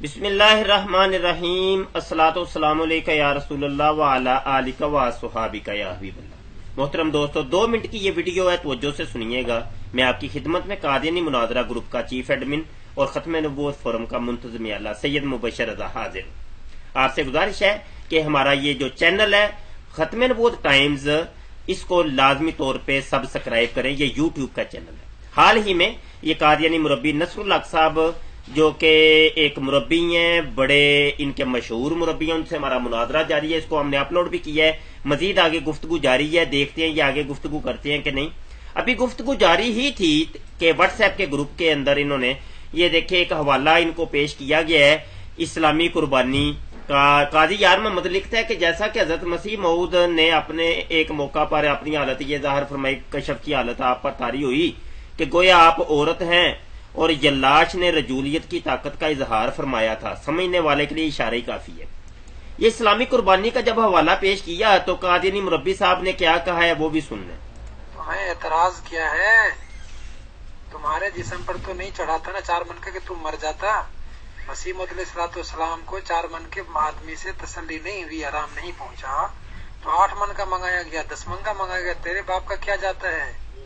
بسم اللہ الرحمن الرحیم الصلاۃ والسلام علیکہ یا رسول اللہ وعلی آلکہ واصحابکہ یا حبیب اللہ۔ محترم دوستو، 2 منٹ کی یہ ویڈیو ہے، توجہ سے سنیے گا۔ میں آپ کی خدمت میں قادیانی مناظرہ گروپ کا چیف ایڈمن اور ختم نبوت فورم کا منتظم اعلیٰ سید مبشر رضا حاضر ہوں۔ آپ سے گزارش ہے کہ ہمارا یہ جو چینل ہے ختم نبوت ٹائمز، اس کو لازمی طور پہ سبسکرائب کریں۔ یہ یوٹیوب کا چینل ہے۔ حال ہی میں یہ قادیانی مربی نصر اللہ صاحب جو کہ ایک مربی ہیں، بڑے ان کے مشہور مربی ہیں، ان سے ہمارا مناظرہ جاری ہے۔ اس کو ہم نے اپلوڈ بھی کیا ہے، مزید آگے گفتگو جاری ہے، دیکھتے ہیں یہ آگے گفتگو کرتے ہیں کہ نہیں۔ ابھی گفتگو جاری ہی تھی کہ واٹس ایپ کے گروپ کے اندر انہوں نے یہ دیکھے ایک حوالہ ان کو پیش کیا گیا ہے اسلامی قربانی کا۔ قاضی یار محمد لکھتا ہے کہ جیسا کہ حضرت مسیح موعود نے اپنے ایک موقع پر اپنی حالت یہ ظاہر فرمائی، کشف کی حالت آپ پر طاری ہوئی کہ گویا آپ عورت ہیں، اور یلاش نے رجولیت کی طاقت کا اظہار فرمایا تھا۔ سمجھنے والے کے لیے اشارہ ہی کافی ہے۔ یہ اسلامی قربانی کا جب حوالہ پیش کیا تو قادیانی مربی صاحب نے کیا کہا ہے وہ بھی سن لیں۔ تمہیں اعتراض کیا ہے؟ تمہارے جسم پر تو نہیں چڑھا تھا نا 4 من کا کہ تم مر جاتا؟ مسیح موعود علیہ السلام کو 4 من کے آدمی سے تسلی نہیں ہوئی، آرام نہیں پہنچا تو 8 من کا منگایا گیا، 10 من کا منگایا گیا۔ تیرے باپ کا کیا جاتا ہے؟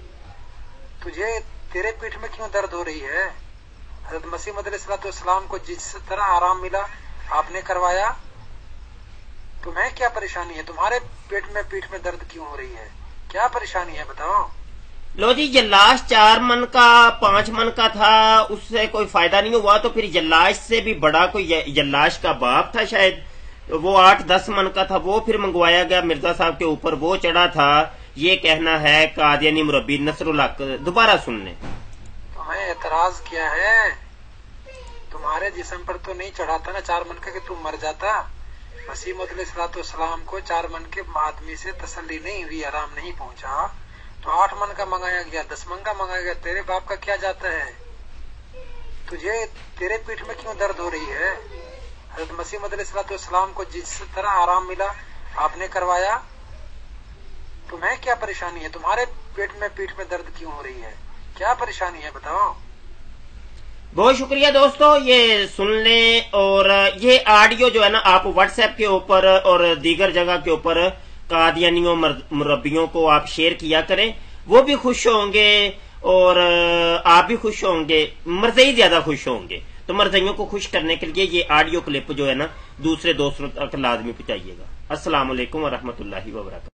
تجھے تیرے پیٹھ میں کیوں درد ہو رہی ہے؟ حضرت مسیح موعود علیہ السلام کو جس طرح آرام ملا آپ نے کروایا، تمہیں کیا پریشانی ہے؟ تمہارے پیٹھ میں درد کیوں ہو رہی ہے؟ کیا پریشانی ہے بتاؤ؟ لو جی، جلاش 4 من کا 5 من کا تھا، اس سے کوئی فائدہ نہیں ہوا تو پھر جلاش سے بھی بڑا کوئی جلاش کا باپ تھا شاید، وہ 8-10 من کا تھا، وہ پھر منگوایا گیا مرزا صاحب کے اوپر، وہ چڑھا تھا۔ یہ کہنا ہے قادیانی مربی نصر اللہ۔ دوبارہ سن لیں۔ تمہیں اعتراض کیا ہے؟ تمہارے جسم پر تو نہیں چڑھا تھا نا 4 من کا کہ تم مر جاتا؟ مسیح موعود علیہ السلام کو 4 من کے آدمی سے تسلی نہیں ہوئی، آرام نہیں پہنچا تو 8 من کا منگایا گیا، 10 من کا منگایا گیا۔ تیرے باپ کا کیا جاتا ہے؟ تجھے تیرے پیٹھ میں کیوں درد ہو رہی ہے؟ حضرت مسیح موعود علیہ السلام کو جس طرح آرام ملا آپ نے کروایا، تمہیں کیا پریشانی ہے؟ تمہارے پیٹھ میں درد کیوں ہو رہی ہے؟ کیا پریشانی ہے بتاؤ؟ بہت شکریہ دوستو، یہ سن لیں۔ اور یہ آڈیو جو ہے نا آپ واٹس ایپ کے اوپر اور دیگر جگہ کے اوپر قادیانیوں مربیوں کو آپ شیئر کیا کریں، وہ بھی خوش ہوں گے اور آپ بھی خوش ہوں گے، مرزئی زیادہ خوش ہوں گے۔ تو مرزئیوں کو خوش کرنے کے لیے یہ آڈیو کلپ جو ہے نا دوسرے دوستوں تک لازمی پہنچائیے گا۔ السلام علیکم ورحمۃ اللہ وبرکاتہ۔